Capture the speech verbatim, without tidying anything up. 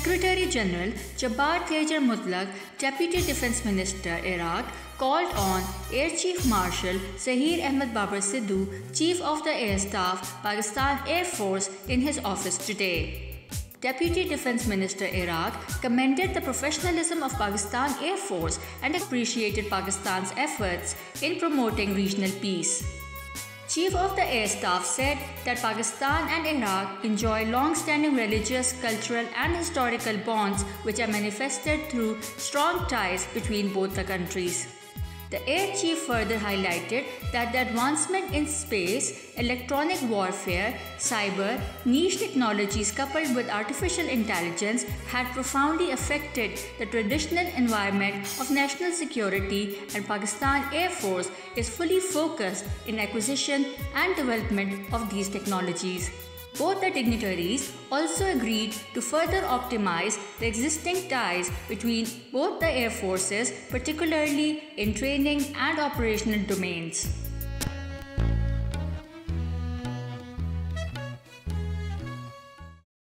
Secretary General Jabbar Thejel Mutlag, Deputy Defense Minister, Iraq, called on Air Chief Marshal Zaheer Ahmed Sidhu, Chief of the Air Staff, Pakistan Air Force, in his office today. Deputy Defense Minister Iraq commended the professionalism of Pakistan Air Force and appreciated Pakistan's efforts in promoting regional peace. Chief of the Air Staff said that Pakistan and Iraq enjoy long-standing religious, cultural and historical bonds which are manifested through strong ties between both the countries. The Air Chief further highlighted that the advancement in space, electronic warfare, cyber, niche technologies coupled with artificial intelligence had profoundly affected the traditional environment of national security, and Pakistan Air Force is fully focused in acquisition and development of these technologies. Both the dignitaries also agreed to further optimize the existing ties between both the air forces, particularly in training and operational domains.